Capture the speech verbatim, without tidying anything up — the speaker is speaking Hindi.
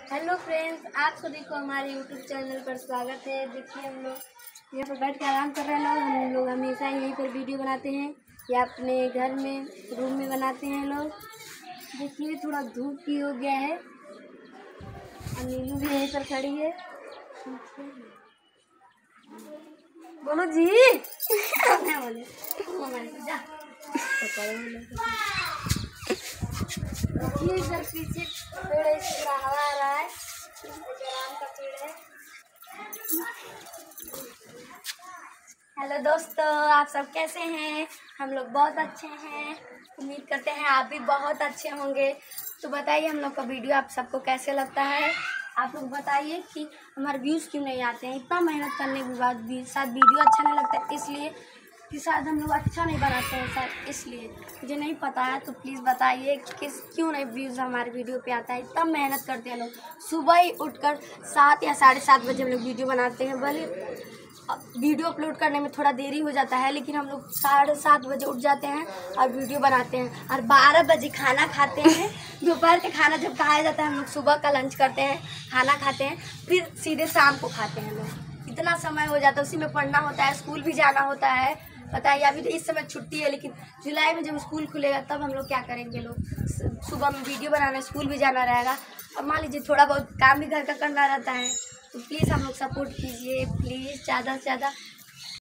हेलो फ्रेंड्स, आप सभी को हमारे यूट्यूब चैनल पर स्वागत है। देखिए हम लोग यहाँ पर बैठ कर आराम कर रहे हैं। लोग हम लोग हमेशा यहीं पर वीडियो बनाते हैं या अपने घर में रूम में बनाते हैं लोग। देखिए थोड़ा धूप भी हो गया है और नीलू भी यहीं पर खड़ी है। बोलो जी। बोले देखिए इधर पीछे पेड़ है, इसका हवा आ रहा है। आम का पेड़ है। हेलो दोस्तों, आप सब कैसे हैं? हम लोग बहुत अच्छे हैं। उम्मीद करते हैं आप भी बहुत अच्छे होंगे। तो बताइए हम लोग का वीडियो आप सबको कैसे लगता है। आप लोग बताइए कि हमारे व्यूज़ क्यों नहीं आते हैं। इतना मेहनत करने के बाद भी शायद वीडियो अच्छा नहीं लगता, इसलिए कि शायद हम लोग अच्छा नहीं बनाते हैं, शायद इसलिए। मुझे नहीं पता है, तो प्लीज़ बताइए कि किस क्यों नहीं व्यूज़ हमारे वीडियो पे आता है। इतना मेहनत करते हैं लोग। सुबह ही उठकर सात या साढ़े सात बजे हम लोग वीडियो बनाते हैं। भले वीडियो अपलोड करने में थोड़ा देरी हो जाता है, लेकिन हम लोग साढ़े सात बजे उठ जाते हैं और वीडियो बनाते हैं और बारह बजे खाना खाते हैं। दोपहर का खाना जब खाया जाता है, हम लोग सुबह का लंच करते हैं, खाना खाते हैं, फिर सीधे शाम को खाते हैं लोग। इतना समय हो जाता है, उसी में पढ़ना होता है, स्कूल भी जाना होता है। बताइए अभी तो इस समय छुट्टी है, लेकिन जुलाई में जब स्कूल खुलेगा तब हम लोग क्या करेंगे। लोग सुबह में वीडियो बनाना, स्कूल भी जाना रहेगा और मान लीजिए थोड़ा बहुत काम भी घर का करना रहता है। तो प्लीज़ हम लोग सपोर्ट कीजिए, प्लीज़ ज़्यादा से ज़्यादा